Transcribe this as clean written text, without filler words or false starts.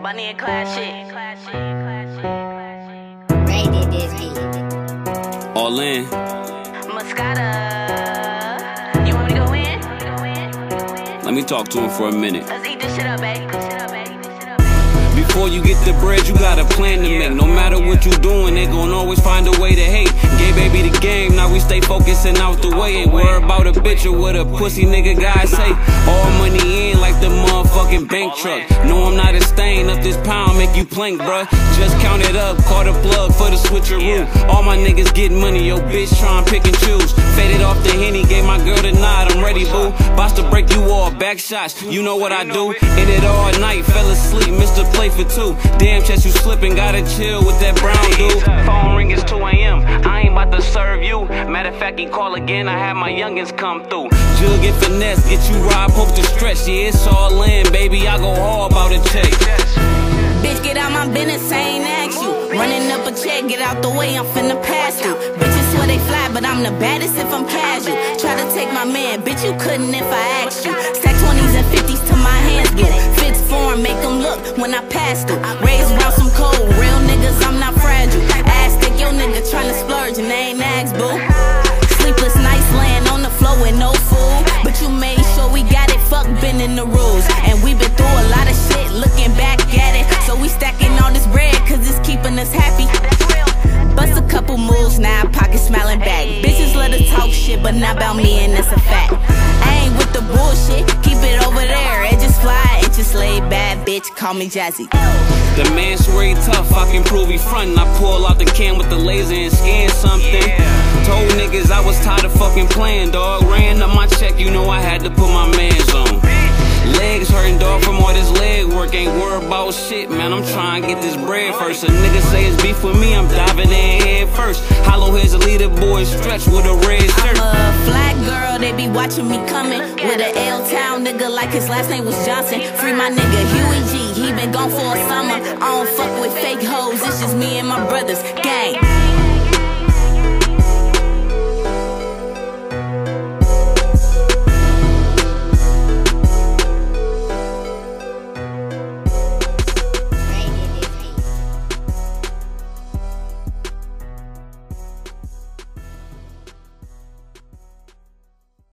Bunny and Class shit. Ray did this beat. All in. Moscata. You want me to go in? Let me talk to him for a minute. Let's eat this shit up, baby. Before you get the bread, you got a plan to make. No matter what you doing, they gon' always find a way to hate. Gay baby the game, now we stay focused and out the way. Ain't worried about a bitch or what a pussy nigga guys say. All money in like the motherfucking bank truck. No, I'm not a stain up this pound, make you plank, bruh. Just count it up, caught a plug for the switcheroo. All my niggas get money, yo bitch tryin' pick and choose. Faded off the Henny, gave my girl the nod, I'm ready, boo. Bout to break you all, back shots, you know what I do. In it all night, fell asleep, missed a play for two. Damn chest you slipping, gotta chill with that brown dude. Phone ring is 2 AM, I ain't about to serve you. Matter of fact, he call again, I have my youngins come through. Jug get finesse, get you robbed, hope to stretch. Yeah, it's all in, baby, I go hard about a check. Bitch, get out my business, I ain't ask you. Running up a check, get out the way, I'm finna pass you. Bitches swear they fly, but I'm the baddest if I'm casual. Try to take my man, bitch, you couldn't if I asked you. Stack 20s and 50s till my hands get fits form, make them look when I pass through. Raised around some cold, real niggas, I'm not fragile. Ass thick, your nigga tryna splurge and they ain't asked, boo. Sleepless nights laying on the floor with no food, but you made sure we got it, fuck bending the rules. And we been through a lot of shit, looking back at it. So we stacking all this bread, cause it's keeping us happy. Bust a couple moves, now pocket smiling back. Bitches let her talk shit, but not about me, and that's a fact. I ain't with the bullshit, keep it over there. Edges fly, inches laid bad, bitch, call me Jazzy. The man swear he tough, I can prove he frontin'. I pull out the can with the laser and scan something. Told niggas I was tired of fucking playing, dog. Ran up my check, you know I had to put my mans on. Legs hurting, dog, from all this leg work. Ain't worried about shit, man, I'm trying to get this bread first. A nigga say it's beef with me, I'm diving in head first. Hollow heads, a leader boy, stretch with a red shirt. I'm a flag girl, they be watching me coming. With a L-Town nigga like his last name was Johnson. Free my nigga Huey G, he been gone for a summer. I don't fuck with fake hoes, it's just me and my brothers, gang.